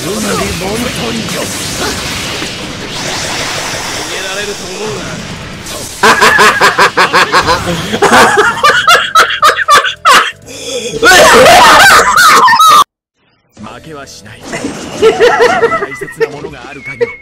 本当に逃げられると思うな。負けはしない。大切なものがある限り